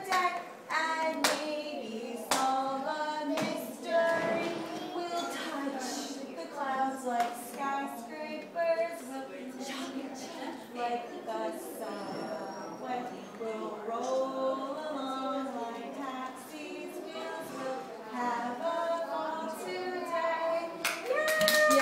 day and maybe solve a mystery. We'll touch the clouds like skyscrapers. We'll jump like the subway. We'll roll along like taxis. Wheels will have a ball today. Yay!